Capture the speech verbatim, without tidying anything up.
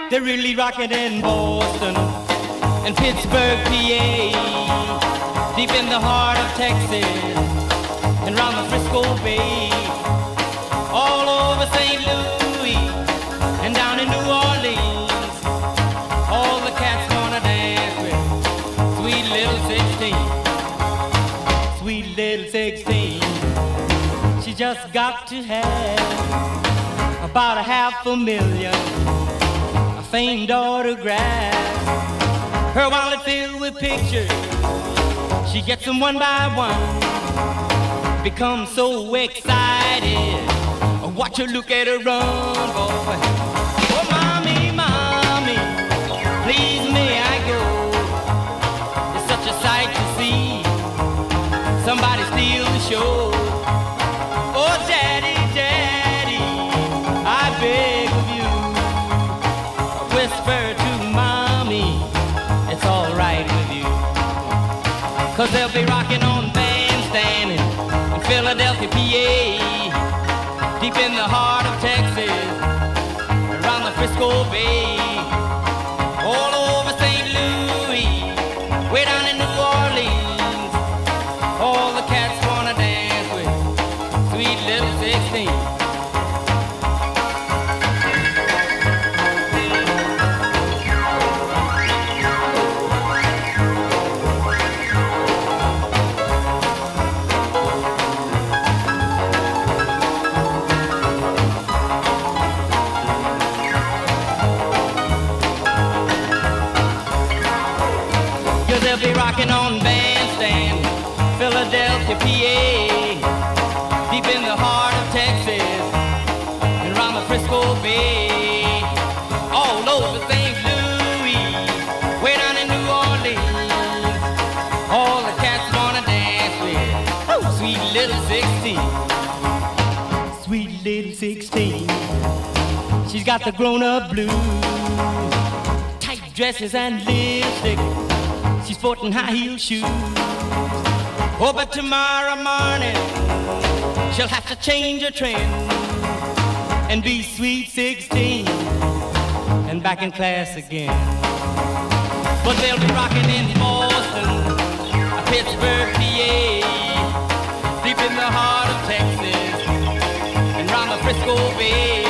They're really rocking in Boston and Pittsburgh, P A, deep in the heart of Texas and round the Frisco Bay, all over Saint Louis and down in New Orleans. All the cats wanna dance with sweet little sixteen, sweet little sixteen. She just got to have about a half a million famed autographs, her wallet filled with pictures. She gets them one by one, becomes so excited. Watch her look at her run, boy. Oh, mommy, mommy, please may I go? It's such a sight to see somebody steal the show. Oh, daddy, daddy, I beg of you, whisper to mommy, it's all right with you. Cause they'll be rocking on Bandstand in Philadelphia, P A, deep in the heart of Texas, around the Frisco Bay, all over Saint Louis, way down in New Orleans. All the cats wanna dance with sweet little sixteen. They'll be rocking on Bandstand, Philadelphia, P A, deep in the heart of Texas, and around the Frisco Bay, all over Saint Louis, way down in New Orleans. All the cats wanna dance with oh, sweet little sixteen, sweet little sixteen. She's got the grown-up blues, tight dresses and lipstick. She's sporting high-heel shoes. Oh, but tomorrow morning she'll have to change her trend and be sweet sixteen and back in class again. But they'll be rocking in Boston, Pittsburgh, P A, deep in the heart of Texas and round the Frisco Bay.